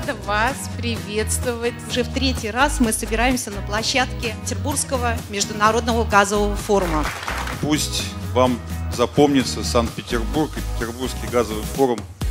рада вас приветствовать. Уже в 3-й раз мы собираемся на площадке Петербургского международного газового форума. Пусть вам запомнится Санкт-Петербург и Петербургский газовый форум